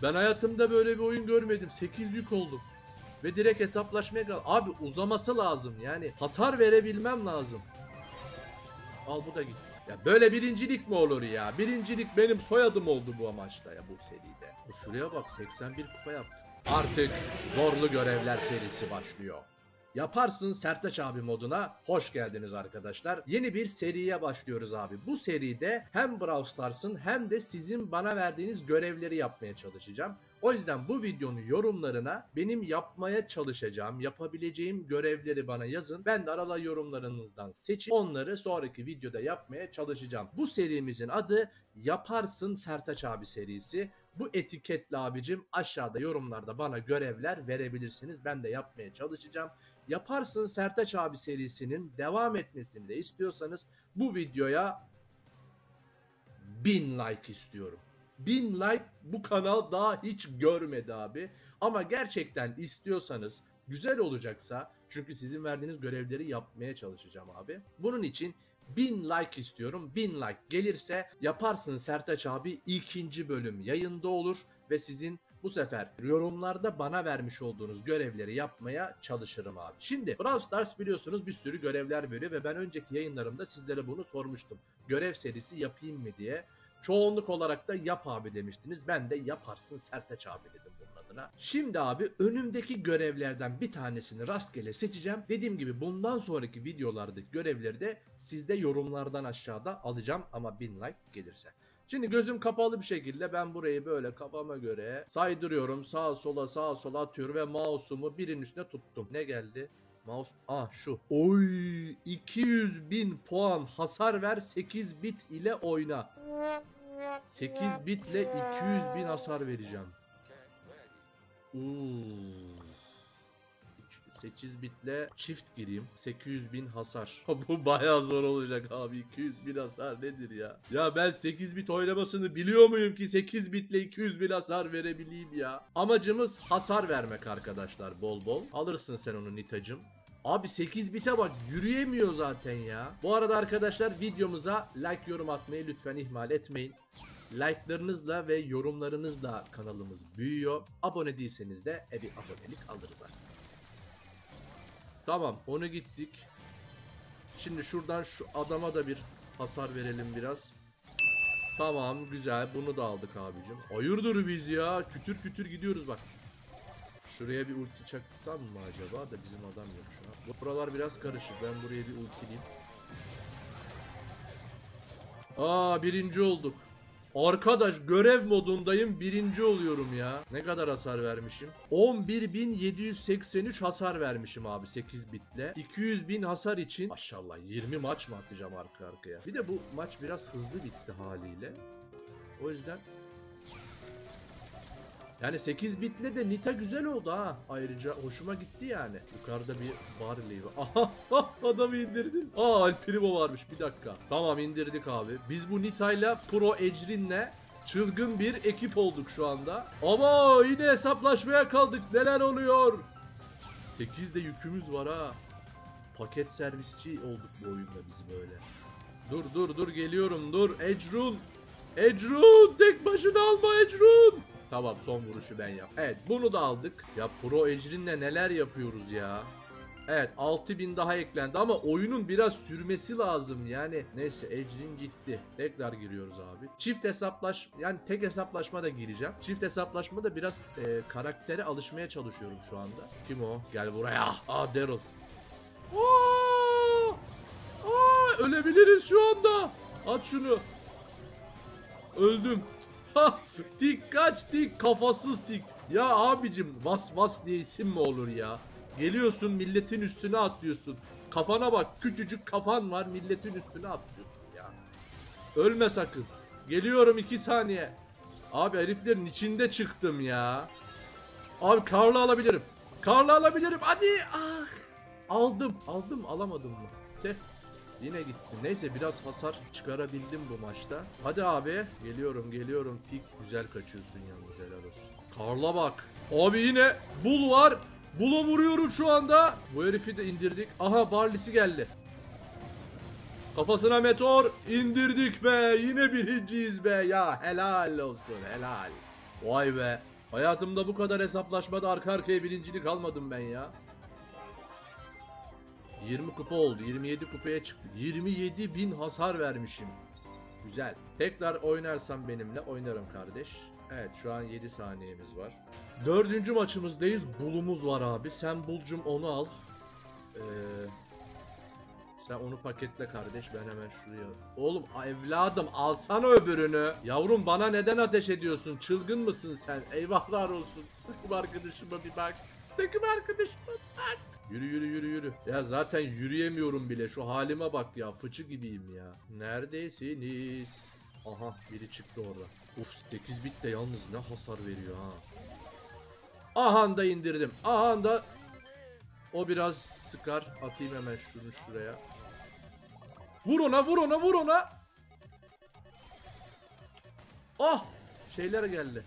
Ben hayatımda böyle bir oyun görmedim. 8 yük oldum. Ve direkt hesaplaşmaya kal. Abi uzaması lazım. Yani hasar verebilmem lazım. Al bu da gitti. Ya böyle birincilik mi olur ya? Birincilik benim soyadım oldu bu amaçta ya, bu seride. Şuraya bak, 81 kupa yaptım. Artık zorlu görevler serisi başlıyor. Yaparsın Sertaç abi moduna hoş geldiniz arkadaşlar. Yeni bir seriye başlıyoruz abi. Bu seride hem Brawl Stars'ın hem de sizin bana verdiğiniz görevleri yapmaya çalışacağım. O yüzden bu videonun yorumlarına benim yapmaya çalışacağım, yapabileceğim görevleri bana yazın. Ben de arada yorumlarınızdan seçip onları sonraki videoda yapmaya çalışacağım. Bu serimizin adı Yaparsın Sertaç abi serisi. Bu etiketle abicim aşağıda yorumlarda bana görevler verebilirsiniz. Ben de yapmaya çalışacağım. Yaparsın Sertaç abi serisinin devam etmesini de istiyorsanız bu videoya 1000 like istiyorum. 1000 like bu kanal daha hiç görmedi abi. Ama gerçekten istiyorsanız, güzel olacaksa, çünkü sizin verdiğiniz görevleri yapmaya çalışacağım abi. Bunun için 1000 like istiyorum. 1000 like gelirse Yaparsın Sertaç abi ikinci bölüm yayında olur ve sizin bu sefer yorumlarda bana vermiş olduğunuz görevleri yapmaya çalışırım abi. Şimdi Brawl Stars biliyorsunuz bir sürü görevler veriyor ve ben önceki yayınlarımda sizlere bunu sormuştum. Görev serisi yapayım mı diye. Çoğunluk olarak da yap abi demiştiniz. Ben de Yaparsın Sertaç abi dedim bunun adına. Şimdi abi önümdeki görevlerden bir tanesini rastgele seçeceğim. Dediğim gibi bundan sonraki videolardaki görevleri de sizde yorumlardan aşağıda alacağım ama 1000 like gelirse. Şimdi gözüm kapalı bir şekilde ben burayı böyle kafama göre saydırıyorum. Sağa sola atıyorum ve mouse'umu birin üstüne tuttum. Ne geldi? Mouse şu. Oy, 200.000 puan hasar ver, 8 bit ile oyna. 8 bitle 200.000 hasar vereceğim. 8 bitle çift gireyim. 800.000 hasar. Bu bayağı zor olacak abi. 200.000 hasar nedir ya? Ya ben 8 bit oynamasını biliyor muyum ki 8 bitle 200.000 hasar verebileyim ya? Amacımız hasar vermek arkadaşlar, bol bol. Alırsın sen onu Nitacım. Abi 8 bite bak, yürüyemiyor zaten ya. Bu arada arkadaşlar videomuza like, yorum atmayı lütfen ihmal etmeyin. Like'larınızla ve yorumlarınızla kanalımız büyüyor. Abone değilseniz de bir abonelik alırız artık. Tamam, onu gittik. Şimdi şuradan şu adama da bir hasar verelim biraz. Tamam, güzel, bunu da aldık abicim. Hayırdır biz ya, kütür kütür gidiyoruz bak. Şuraya bir ulti çaksam mı acaba da bizim adam yok şu an. Buralar biraz karışık, ben buraya bir ultileyim. Birinci olduk. Arkadaş görev modundayım, birinci oluyorum ya. Ne kadar hasar vermişim? 11.783 hasar vermişim abi 8 bitle. 200.000 hasar için maşallah 20 maç mı atacağım arka arkaya. Bir de bu maç biraz hızlı bitti haliyle. O yüzden yani 8 bitle de Nita güzel oldu ha. Ayrıca hoşuma gitti yani. Yukarıda bir Barley var. Aha, adamı indirdin. El Primo varmış, bir dakika. Tamam, indirdik abi. Biz bu Nita'yla Pro Ecrin'le çılgın bir ekip olduk şu anda. Ama yine hesaplaşmaya kaldık. Neler oluyor? 8 de yükümüz var ha. Paket servisçi olduk bu oyunda biz böyle. Dur geliyorum, dur. Ecrun tek başına alma Ecrun. Tamam, son vuruşu ben yap. Evet, bunu da aldık. Ya Pro Ecrin'le neler yapıyoruz ya. Evet, 6000 daha eklendi ama oyunun biraz sürmesi lazım yani. Neyse, Ecrin gitti. Tekrar giriyoruz abi. Çift yani tek hesaplaşma da gireceğim. Çift hesaplaşma da biraz karaktere alışmaya çalışıyorum şu anda. Kim o? Gel buraya. Daryl. Ölebiliriz şu anda. At şunu. Öldüm. Tik kaç, tik kafasız tik. Ya abicim, vas diye isim mi olur ya? Geliyorsun milletin üstüne atlıyorsun. Kafana bak, küçücük kafan var, milletin üstüne atlıyorsun ya. Ölme sakın. Geliyorum 2 saniye. Abi heriflerin içinde çıktım ya. Abi Karl'ı alabilirim. Hadi. Aldım alamadım mı? Teh. Yine gitti. Neyse, biraz hasar çıkarabildim bu maçta. Hadi abi. Geliyorum. Tik güzel kaçıyorsun yalnız, helal olsun. Karla bak. Abi yine Bull var. Bull'a vuruyorum şu anda. Bu herifi de indirdik. Aha, Barley'si geldi. Kafasına meteor indirdik be. Yine birinciyiz be. Ya helal olsun, helal. Vay be. Hayatımda bu kadar hesaplaşmada arka arkaya birincilik almadım ben ya. 20 kupa oldu. 27 kupaya çıktı. 27.000 hasar vermişim. Güzel. Tekrar oynarsam benimle oynarım kardeş. Evet, şu an 7 saniyemiz var. 4. maçımızdayız. Bulumuz var abi. Sen bulcum onu al. Sen onu paketle kardeş, ben hemen şuraya. Oğlum evladım, alsana öbürünü. Yavrum, bana neden ateş ediyorsun? Çılgın mısın sen? Eyvahlar olsun. Takım arkadaşıma bir bak. Takım arkadaşıma bak. Yürü yürü yürü yürü. Ya zaten yürüyemiyorum bile. Şu halime bak ya. Fıçı gibiyim ya. Neredesiniz? Aha, biri çıktı orada. Uf, 8 bit de yalnız ne hasar veriyor ha. Aha da indirdim. Aha da. O biraz sıkar. Atayım hemen şunu şuraya. Vur ona, vur ona, vur ona. Ah! Şeyler geldi.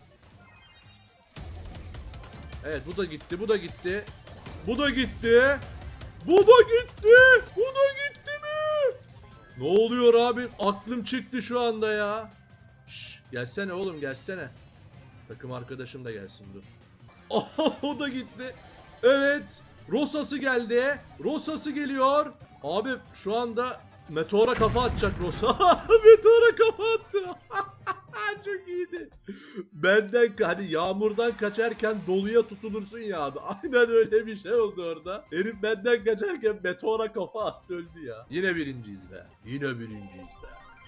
Evet, bu da gitti, bu da gitti. Bu da gitti. Bu da gitti. Bu da gitti mi? Ne oluyor abi? Aklım çıktı şu anda ya. Şş, gelsene oğlum, gelsene. Takım arkadaşım da gelsin, dur. Oh, o da gitti. Evet. Rosası geldi. Rosası geliyor. Abi şu anda meteora kafa atacak Rosa. Meteora kafa attı. Çok iyiydi. Benden hani yağmurdan kaçarken doluya tutulursun ya abi. Aynen öyle bir şey oldu orada. Herif benden kaçarken meteora kafa attı, öldü ya. Yine birinciyiz be. Yine birinciyiz be.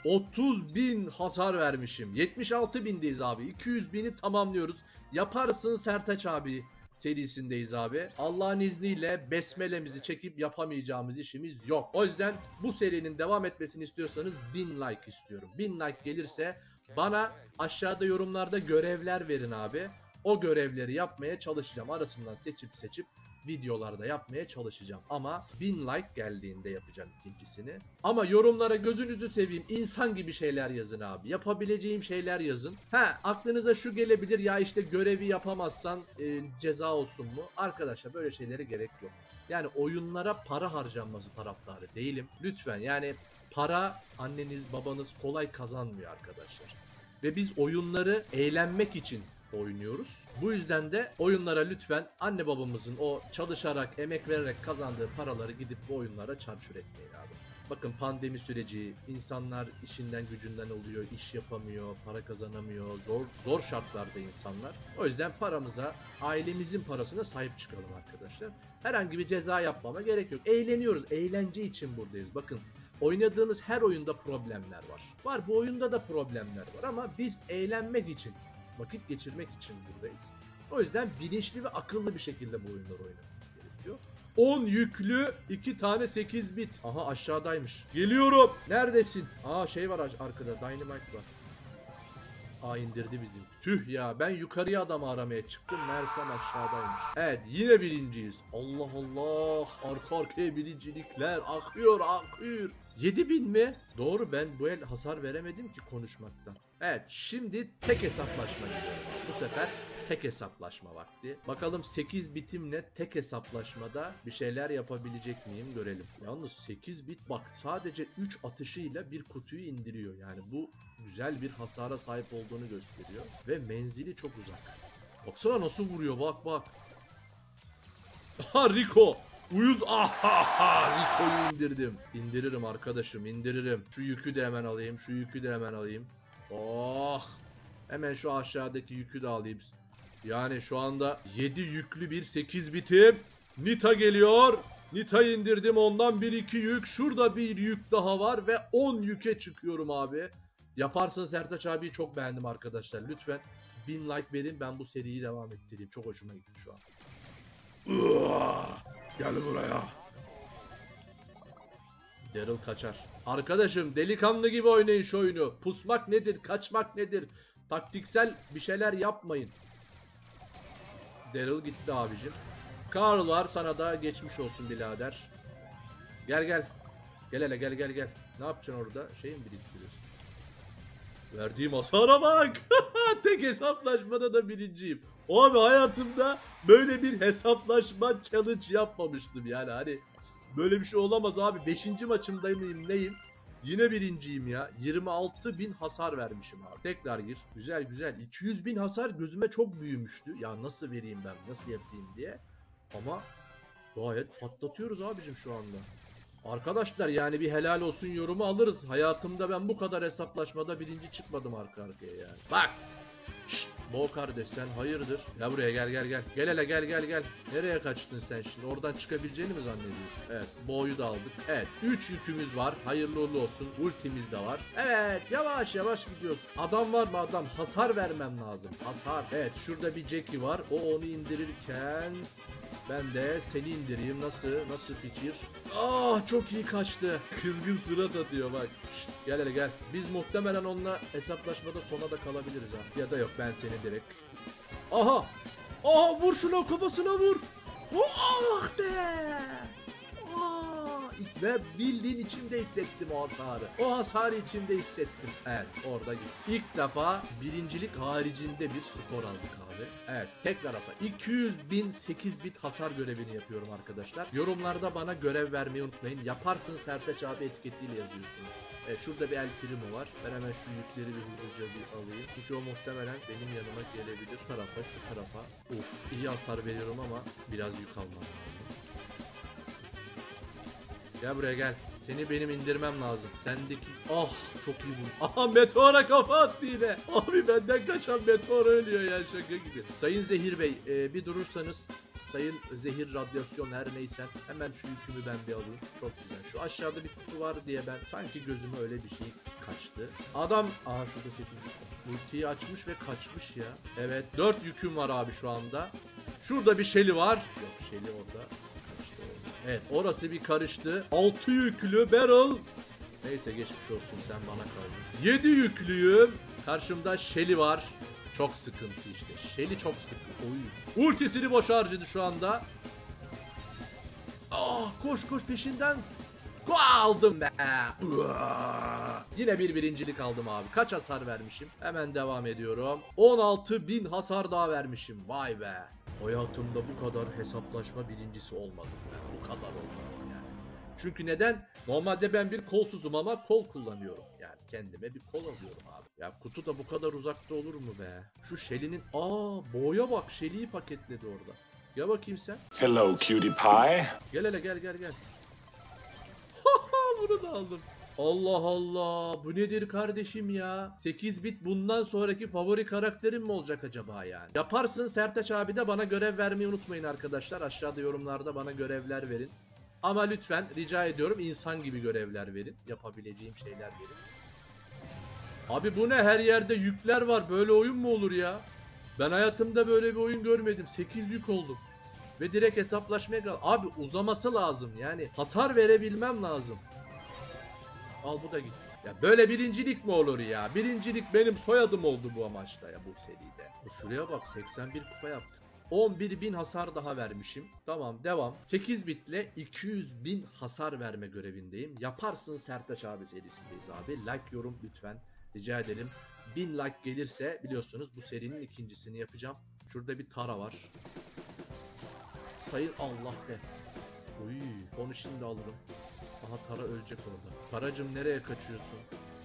30.000 hasar vermişim. 76.000'deyiz abi. 200.000'i tamamlıyoruz. Yaparsın Sertaç abi serisindeyiz abi. Allah'ın izniyle besmelemizi çekip yapamayacağımız işimiz yok. O yüzden bu serinin devam etmesini istiyorsanız 1000 like istiyorum. 1000 like gelirse bana aşağıda yorumlarda görevler verin abi. O görevleri yapmaya çalışacağım. Arasından seçip videolarda yapmaya çalışacağım. Ama 1000 like geldiğinde yapacağım ikincisini. Ama yorumlara gözünüzü seveyim, insan gibi şeyler yazın abi. Yapabileceğim şeyler yazın. Aklınıza şu gelebilir ya, işte görevi yapamazsan ceza olsun mu? Arkadaşlar, böyle şeylere gerek yok. Yani oyunlara para harcanması taraftarı değilim. Lütfen, yani para anneniz babanız kolay kazanmıyor arkadaşlar. Ve biz oyunları eğlenmek için oynuyoruz. Bu yüzden de oyunlara lütfen anne babamızın o çalışarak, emek vererek kazandığı paraları gidip bu oyunlara çarçur etmeyin abi. Bakın, pandemi süreci, insanlar işinden gücünden oluyor, iş yapamıyor, para kazanamıyor, zor şartlarda insanlar. O yüzden paramıza, ailemizin parasına sahip çıkalım arkadaşlar. Herhangi bir ceza yapmama gerek yok. Eğleniyoruz, eğlence için buradayız. Bakın, oynadığımız her oyunda problemler var. Var, bu oyunda da problemler var ama biz eğlenmek için, vakit geçirmek için buradayız. O yüzden bilinçli ve akıllı bir şekilde bu oyunları oynamamız gerekiyor. 10 yüklü 2 tane 8 bit. Aha, aşağıdaymış. Geliyorum. Neredesin? Aa, şey var arkada. Dynamite var. Aa, indirdi bizim. Tüh ya, ben yukarıya adamı aramaya çıktım. Mersem aşağıdaymış. Evet, yine birinciyiz. Allah Allah. Arka arkaya birincilikler. Akıyor akıyor. 7.000 mi? Doğru, ben bu el hasar veremedim ki konuşmaktan. Evet, şimdi tek hesaplaşma gidiyorum. Bu sefer tek hesaplaşma vakti. Bakalım 8 bitimle tek hesaplaşmada bir şeyler yapabilecek miyim, görelim. Yalnız 8 bit bak, sadece 3 atışıyla bir kutuyu indiriyor. Yani bu güzel bir hasara sahip olduğunu gösteriyor. Ve menzili çok uzak. Baksana nasıl vuruyor, bak bak. Aha, Rico. Uyuz, aha, Rico'yu indirdim. İndiririm arkadaşım, indiririm. Şu yükü de hemen alayım, şu yükü de hemen alayım. Oh. Hemen şu aşağıdaki yükü de alayım. Yani şu anda 7 yüklü bir 8 bitim. Nita geliyor. Nita'yı indirdim, ondan 1-2 yük. Şurada bir yük daha var ve 10 yüke çıkıyorum abi. Yaparsın Sertaç abiyi çok beğendim arkadaşlar. Lütfen 1000 like verin, ben bu seriyi devam ettireyim. Çok hoşuma gitti şu an. Gel buraya. Daryl kaçar. Arkadaşım, delikanlı gibi oynayın şu oyunu. Pusmak nedir? Kaçmak nedir? Taktiksel bir şeyler yapmayın. Daryl gitti abicim. Carl var, sana da geçmiş olsun birader. Gel gel. Gel hele, gel gel gel. Ne yapacaksın orada? Şey mi biriktiriyorsun? Verdiğim hasara bak. Tek hesaplaşmada da birinciyim. Abi, hayatımda böyle bir hesaplaşma challenge yapmamıştım yani, hani böyle bir şey olamaz abi. 5. maçımdayım neyim? Yine birinciyim ya. 26.000 hasar vermişim abi. Tekrar gir. Güzel güzel. 200.000 hasar gözüme çok büyümüştü. Ya nasıl vereyim ben? Nasıl yapayım diye. Ama gayet patlatıyoruz abicim şu anda. Arkadaşlar yani bir helal olsun yorumu alırız. Hayatımda ben bu kadar hesaplaşmada birinci çıkmadım arka arkaya yani. Bak. Şşt, Bo kardeş sen hayırdır? Ya buraya gel gel gel. Gel hele gel gel gel. Nereye kaçtın sen şimdi? Oradan çıkabileceğini mi zannediyorsun? Evet, Bo'yu da aldık. Evet, 3 yükümüz var. Hayırlı uğurlu olsun. Ultimiz de var. Evet, yavaş yavaş gidiyoruz. Adam var mı adam? Hasar vermem lazım. Hasar. Evet, şurada bir Jackie var. O onu indirirken ben de seni indireyim. Nasıl fikir? Ah çok iyi kaçtı. Kızgın surat atıyor bak. Şşt, gel hele gel. Biz muhtemelen onunla hesaplaşmada sona da kalabiliriz ha. Ya da yok ben seni direkt. Aha. Aha vur şuna kafasına vur. Ah be. Ve bildiğin içimde hissettim o hasarı. O hasarı içimde hissettim. Evet orada git. İlk defa birincilik haricinde bir skor aldık abi. Evet tekrar hasar. 200.000 8 bit hasar görevini yapıyorum arkadaşlar. Yorumlarda bana görev vermeyi unutmayın. Yaparsın Sertaç abi etiketiyle yazıyorsunuz. Evet şurada bir El Primo var. Ben hemen şu yükleri bir hızlıca bir alayım. Çünkü o muhtemelen benim yanıma gelebilir. Şu tarafa şu tarafa. Of iyi hasar veriyorum ama biraz yük almam lazım. Gel buraya gel. Seni benim indirmem lazım. Sendeki... Ah çok iyi bu. Aha meteora kafa attı yine. Abi benden kaçan meteor ölüyor ya şaka gibi. Sayın Zehir Bey bir durursanız. Sayın Zehir Radyasyon her neyse. Hemen şu yükümü ben bir alayım. Çok güzel. Şu aşağıda bir kutu var diye ben sanki gözüme öyle bir şey kaçtı. Adam... Aha şurada 8 ultiyi açmış ve kaçmış ya. Evet 4 yüküm var abi şu anda. Şurada bir Shelly var. Yok Shelly orada. Evet orası bir karıştı. 6 yüklü barrel. Neyse geçmiş olsun sen bana kaldın. 7 yüklüyüm. Karşımda Shelly var. Çok sıkıntı işte. Shelly çok sıkıntı. Oy. Ultisini boş harcadı şu anda. Ah koş koş peşinden. Aldım be. Yine bir birincilik aldım abi. Kaç hasar vermişim? Hemen devam ediyorum. 16.000 hasar daha vermişim. Vay be. Hayatımda bu kadar hesaplaşma birincisi olmadım ben. Bu kadar olmadım yani. Çünkü neden? Normalde ben bir kolsuzum ama kol kullanıyorum. Yani kendime bir kol alıyorum abi. Ya kutu da bu kadar uzakta olur mu be? Şu Shelly'nin... Bo'ya bak. Shelly'yi paketledi orada. Gel bakayım sen. Hello cutie pie. Gel hele gel gel gel. Bunu da aldım. Allah Allah bu nedir kardeşim ya? 8 bit bundan sonraki favori karakterim mi olacak acaba yani? Yaparsın Sertaç abi de bana görev vermeyi unutmayın arkadaşlar. Aşağıda yorumlarda bana görevler verin. Ama lütfen rica ediyorum insan gibi görevler verin. Yapabileceğim şeyler verin. Abi bu ne her yerde yükler var böyle oyun mu olur ya? Ben hayatımda böyle bir oyun görmedim. 8 yük oldum. Ve direkt hesaplaşmaya kal. Abi uzaması lazım yani hasar verebilmem lazım. Al bu da gitti. Ya böyle birincilik mi olur ya? Birincilik benim soyadım oldu bu amaçta ya bu seride. Şuraya bak 81 kupa yaptık. 11.000 hasar daha vermişim. Tamam devam. 8 bitle 200.000 hasar verme görevindeyim. Yaparsın Sertaç abi serisindeyiz abi. Like yorum lütfen. Rica edelim. 1000 like gelirse biliyorsunuz bu serinin ikincisini yapacağım. Şurada bir Tara var. Sayın Allah be. Uy, onu şimdi alırım. Aha Tara ölecek orada. Taracım nereye kaçıyorsun?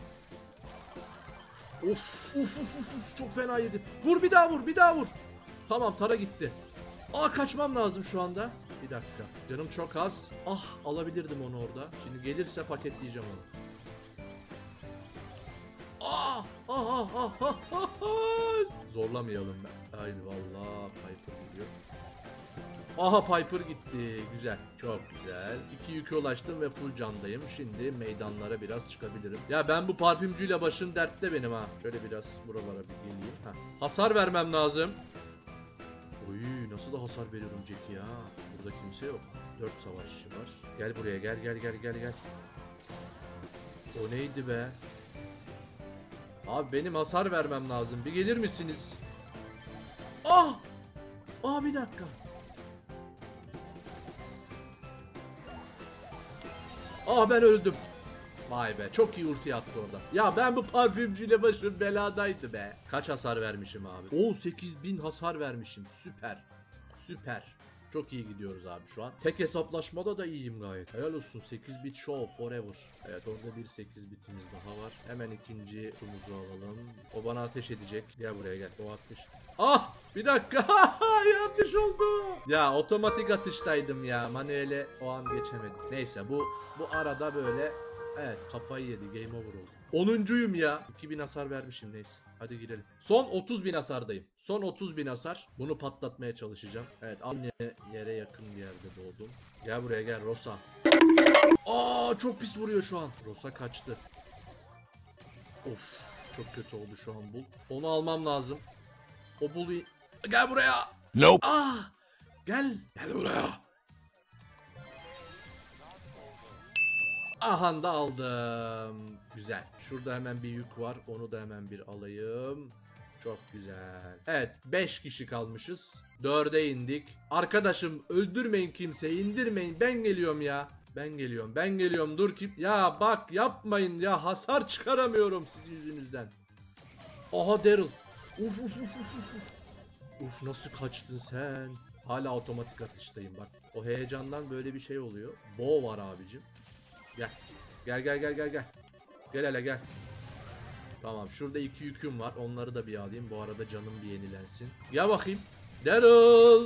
Of çok fena yedim. Vur bir daha vur bir daha vur. Tamam Tara gitti. Kaçmam lazım şu anda. Bir dakika. Canım çok az. Alabilirdim onu orada. Şimdi gelirse paketleyeceğim onu. Zorlamayalım ben. Haydi vallahi Piper gidiyor. Aha Piper gitti. Güzel. Çok güzel. 2 yüke ulaştım ve full candayım. Şimdi meydanlara biraz çıkabilirim. Ya ben bu parfümcüyle başım dertte benim ha. Şöyle biraz buralara bir geleyim. Hasar vermem lazım. Oy nasıl da hasar veriyorum Jackie ya. Burada kimse yok. 4 savaşçı var. Gel buraya gel gel gel gel gel. O neydi be? Abi benim hasar vermem lazım. Bir gelir misiniz? Bir dakika. Ben öldüm. Vay be çok iyi ulti attı orada. Ya ben bu parfümcüyle başım beladaydı be. Kaç hasar vermişim abi? 18.000 hasar vermişim. Süper. Süper. Çok iyi gidiyoruz abi şu an. Tek hesaplaşmada da iyiyim gayet. Helal olsun. 8 bit show forever. Evet, orada bir 8 bitimiz daha var. Hemen ikinci tumuzu alalım. O bana ateş edecek. Gel buraya gel. O ateş. Ah! Bir dakika. Yanlış oldu. Ya otomatik atıştaydım ya. Manuele o an geçemedim. Neyse bu arada böyle, evet, kafayı yedi. Game over oldu. 10'uncuyum ya. 2000 hasar vermişim, neyse. Hadi girelim. Son 30.000 hasardayım. Son 30.000 hasar. Bunu patlatmaya çalışacağım. Evet, aynı yere yakın bir yerde doğdum. Gel buraya gel Rosa. Aa, çok pis vuruyor şu an. Rosa kaçtı. Of, çok kötü oldu şu an bul. Onu almam lazım. O bulu... Gel buraya. Nope. Ah! Gel. Gel buraya. Aha da aldım. Güzel. Şurada hemen bir yük var. Onu da hemen bir alayım. Çok güzel. Evet, 5 kişi kalmışız. 4'e indik. Arkadaşım öldürmeyin kimseyi, indirmeyin. Ben geliyorum ya. Ben geliyorum. Dur ki. Ya bak yapmayın ya. Hasar çıkaramıyorum sizin yüzünüzden. Aha Daryl. Uf. Uf, nasıl kaçtın sen? Hala otomatik atıştayım bak. O heyecandan böyle bir şey oluyor. Bo var abicim. Gel. Gel. Gel hele gel. Tamam, şurada 2 yüküm var. Onları da bir alayım. Bu arada canım bir yenilensin. Gel bakayım. Daryl.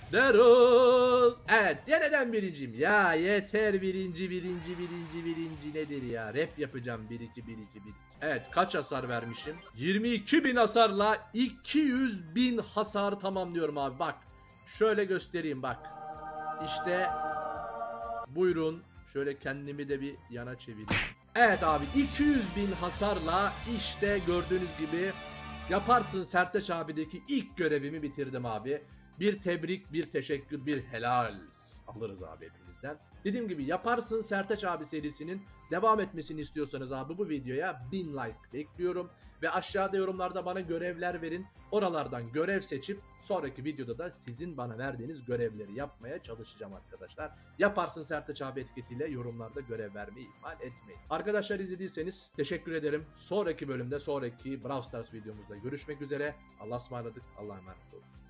Evet, yeniden birinciyim. Ya yeter, birinci nedir ya? Rap yapacağım 1-2. Evet, kaç hasar vermişim? 22.000 hasarla 200.000 hasar tamamlıyorum abi. Bak. Şöyle göstereyim bak. İşte buyurun. Şöyle kendimi de bir yana çevireyim. Evet abi, 200.000 hasarla işte gördüğünüz gibi Yaparsın Sertaç abideki ilk görevimi bitirdim abi. Bir tebrik, bir teşekkür, bir helal alırız abi hepinizden. Dediğim gibi Yaparsın Sertaç abi serisinin devam etmesini istiyorsanız abi bu videoya 1000 like bekliyorum. Ve aşağıda yorumlarda bana görevler verin. Oralardan görev seçip sonraki videoda da sizin bana verdiğiniz görevleri yapmaya çalışacağım arkadaşlar. Yaparsın Sertaç abi etiketiyle yorumlarda görev vermeyi ihmal etmeyin. Arkadaşlar, izlediyseniz teşekkür ederim. Sonraki bölümde, sonraki Brawl Stars videomuzda görüşmek üzere. Allah'a ısmarladık. Allah'a emanet olun.